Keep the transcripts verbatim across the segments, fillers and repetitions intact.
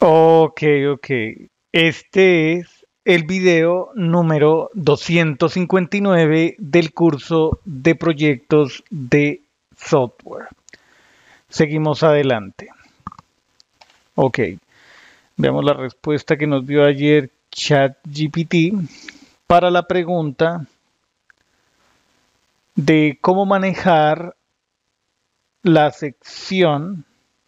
Ok, ok. Este es el video número doscientos cincuenta y nueve del curso de proyectos de software. Seguimos adelante. Ok, veamos la respuesta que nos dio ayer ChatGPT para la pregunta de cómo manejar la sección,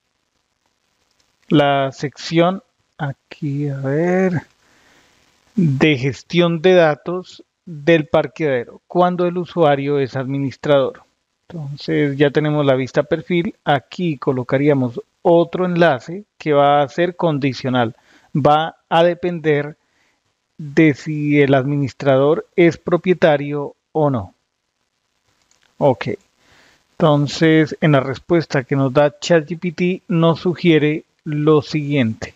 la sección aquí, a ver, de gestión de datos del parqueadero cuando el usuario es administrador. Entonces ya tenemos la vista perfil. Aquí colocaríamos otro enlace que va a ser condicional. Va a depender de si el administrador es propietario o no. Ok. Entonces en la respuesta que nos da ChatGPT nos sugiere lo siguiente.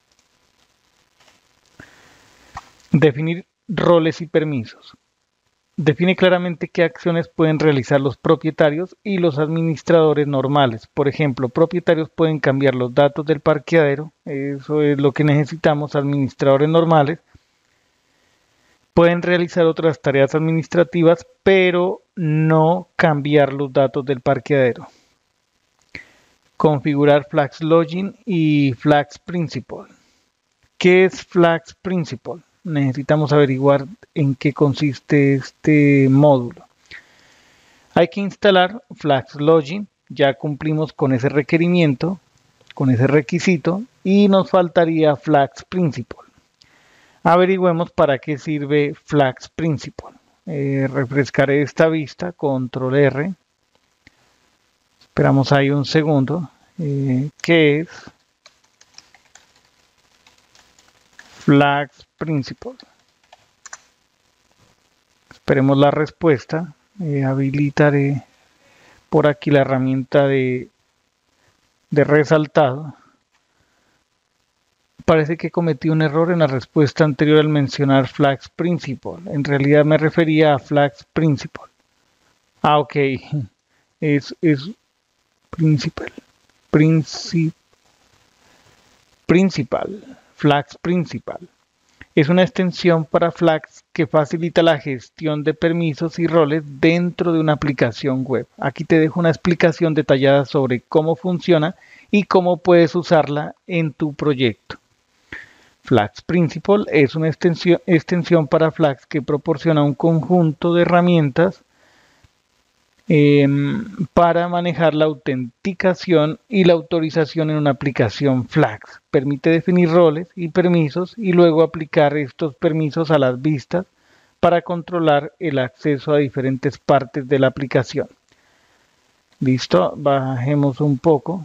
Definir roles y permisos. Define claramente qué acciones pueden realizar los propietarios y los administradores normales. Por ejemplo, propietarios pueden cambiar los datos del parqueadero, eso es lo que necesitamos, administradores normales. Pueden realizar otras tareas administrativas, pero no cambiar los datos del parqueadero. Configurar Flags Login y Flags Principal. ¿Qué es Flags Principal? Necesitamos averiguar en qué consiste este módulo. Hay que instalar Flags Login, ya cumplimos con ese requerimiento, con ese requisito, y nos faltaría Flags Principal. Averigüemos para qué sirve Flags Principal. Eh, refrescaré esta vista, control R. Esperamos ahí un segundo. Eh, ¿Qué es Flags Principal? Esperemos la respuesta. Eh, habilitaré por aquí la herramienta de, de resaltado. Parece que cometí un error en la respuesta anterior al mencionar Flags Principal. En realidad me refería a Flags Principal. Ah, ok. Es, es Principal. Princip, Principal. Flags Principal. Es una extensión para Flags que facilita la gestión de permisos y roles dentro de una aplicación web. Aquí te dejo una explicación detallada sobre cómo funciona y cómo puedes usarla en tu proyecto. Flags Principal es una extensión, extensión para Flags que proporciona un conjunto de herramientas eh, para manejar la autenticación y la autorización en una aplicación Flags. Permite definir roles y permisos y luego aplicar estos permisos a las vistas para controlar el acceso a diferentes partes de la aplicación. Listo, bajemos un poco.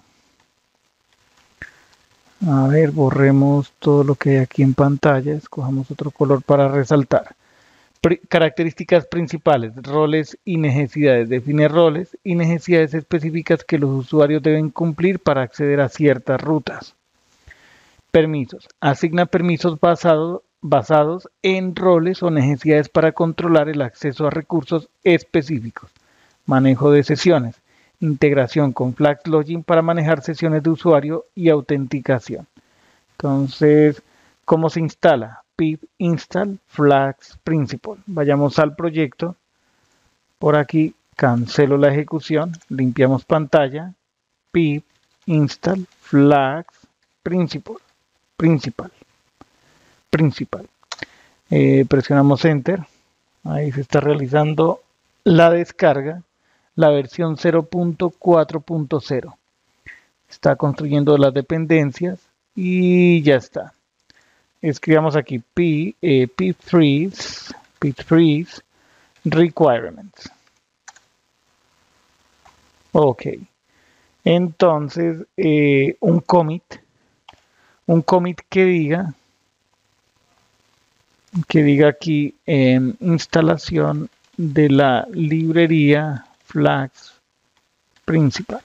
A ver, borremos todo lo que hay aquí en pantalla, escojamos otro color para resaltar. Pri- características principales, roles y necesidades. Define roles y necesidades específicas que los usuarios deben cumplir para acceder a ciertas rutas. Permisos. Asigna permisos basado, basados en roles o necesidades para controlar el acceso a recursos específicos. Manejo de sesiones. Integración con Flags Login para manejar sesiones de usuario y autenticación. Entonces, ¿cómo se instala? Pip install Flags Principal. Vayamos al proyecto. Por aquí cancelo la ejecución. Limpiamos pantalla. Pip install Flags Principal. Principal. Principal. Eh, presionamos Enter. Ahí se está realizando la descarga. La versión cero punto cuatro punto cero. Está construyendo las dependencias y ya está. Escribamos aquí P, eh, pip freeze, pip freeze requirements. Ok. Entonces, eh, un commit, un commit que diga, que diga aquí en eh, instalación de la librería Flags Principal.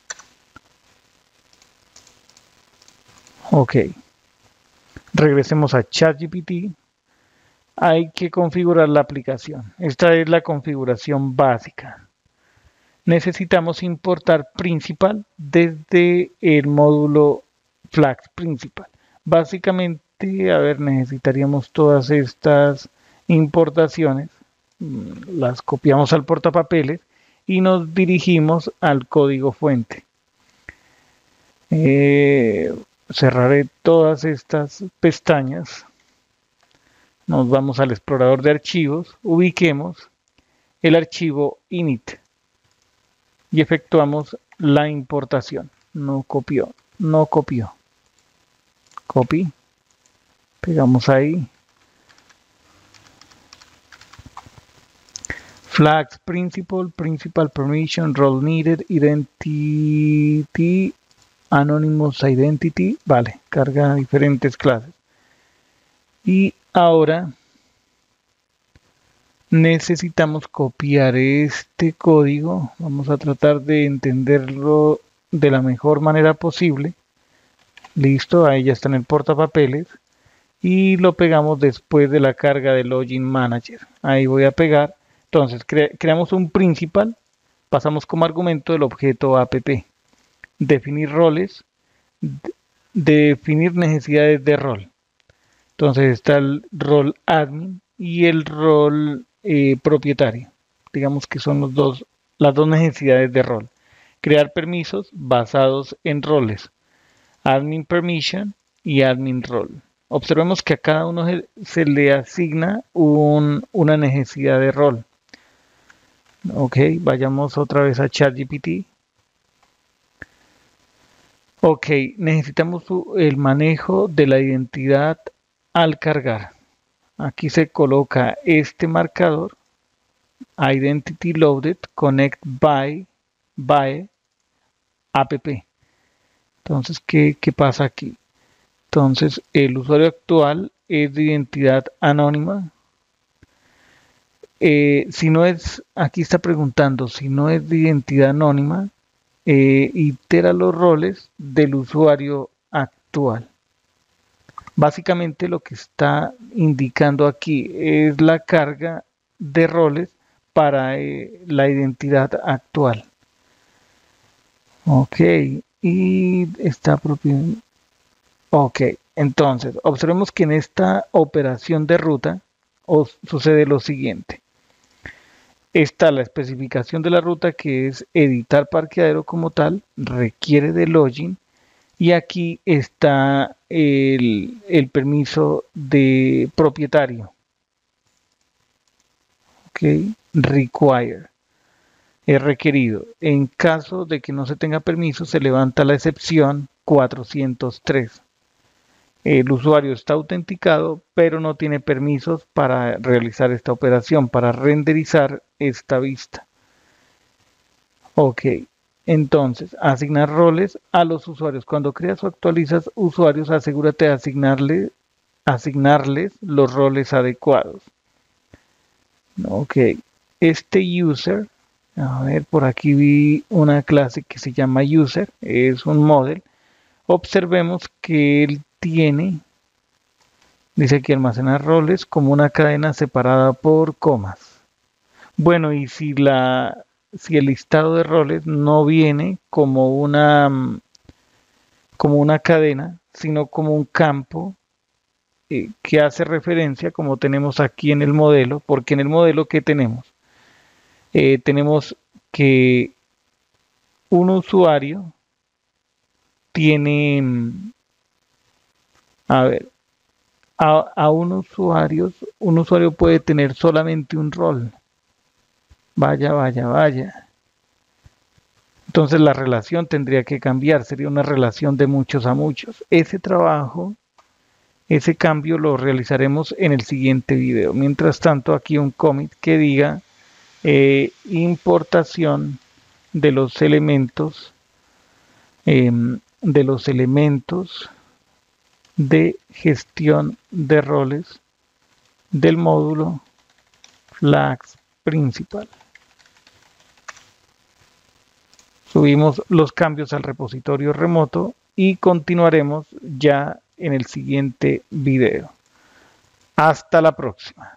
Ok. Regresemos a ChatGPT. Hay que configurar la aplicación. Esta es la configuración básica. Necesitamos importar Principal desde el módulo Flags Principal. Básicamente, a ver, necesitaríamos todas estas importaciones, las copiamos al portapapeles y nos dirigimos al código fuente. Eh, cerraré todas estas pestañas. Nos vamos al explorador de archivos, ubiquemos el archivo init y efectuamos la importación. No copió, no copió. Copy, pegamos ahí. Flags principal, principal permission, role needed, identity, anonymous identity, vale, carga diferentes clases. Y ahora necesitamos copiar este código, vamos a tratar de entenderlo de la mejor manera posible. Listo, ahí ya está en el portapapeles y lo pegamos después de la carga de Login Manager. Ahí voy a pegar. Entonces cre creamos un principal, pasamos como argumento el objeto app, definir roles, de definir necesidades de rol. Entonces está el rol admin y el rol eh, propietario. Digamos que son los dos, las dos necesidades de rol. Crear permisos basados en roles. Admin permission y admin role. Observemos que a cada uno se, se le asigna un, una necesidad de rol. Ok, vayamos otra vez a ChatGPT. Ok, necesitamos el manejo de la identidad al cargar. Aquí se coloca este marcador, identity loaded, connect by, by app. Entonces, ¿qué, qué pasa aquí? Entonces, el usuario actual es de identidad anónima. Eh, si no es, aquí está preguntando, si no es de identidad anónima, eh, itera los roles del usuario actual. Básicamente lo que está indicando aquí es la carga de roles para eh, la identidad actual. Ok, y está propio. Ok, entonces observemos que en esta operación de ruta os sucede lo siguiente. Está la especificación de la ruta, que es editar parqueadero como tal, requiere de login, y aquí está el, el permiso de propietario. Ok, require. Es requerido. En caso de que no se tenga permiso, se levanta la excepción cuatrocientos tres. El usuario está autenticado, pero no tiene permisos para realizar esta operación, para renderizar esta vista. Ok, entonces, asignar roles a los usuarios. Cuando creas o actualizas usuarios, asegúrate de asignarle, asignarles los roles adecuados. Ok, este user, a ver, por aquí vi una clase que se llama user, es un model. Observemos que él tiene, dice que almacenar roles como una cadena separada por comas. Bueno, y si la si el listado de roles no viene como una como una cadena, sino como un campo eh, que hace referencia, como tenemos aquí en el modelo, porque en el modelo que tenemos eh, tenemos que un usuario tiene, a ver, a, a un usuario, un usuario puede tener solamente un rol. Vaya, vaya, vaya. Entonces la relación tendría que cambiar, sería una relación de muchos a muchos. Ese trabajo, ese cambio lo realizaremos en el siguiente video. Mientras tanto, aquí un commit que diga eh, importación de los elementos, eh, de los elementos de gestión de roles del módulo flags principal. Subimos los cambios al repositorio remoto y continuaremos ya en el siguiente video. Hasta la próxima.